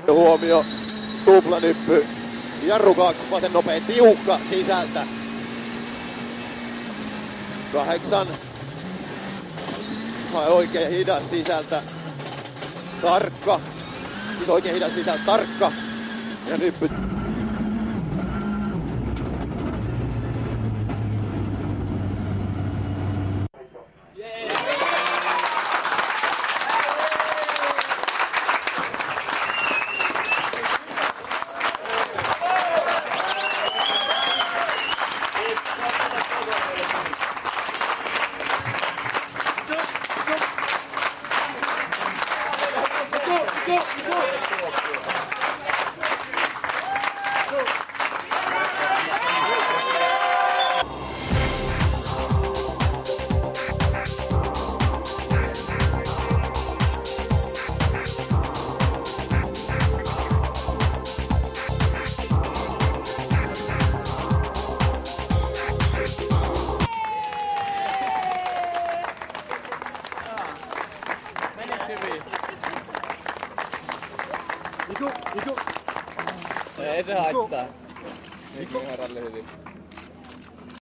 Huomio, tuplanyppy, jarru 2, vasen nopea, tiukka sisältä. 8, oikein hidas sisältä, tarkka, siis oikein hidas sisältä, tarkka ja nyppy. Ei se haittaa. Mikko Hirvonen hyvin.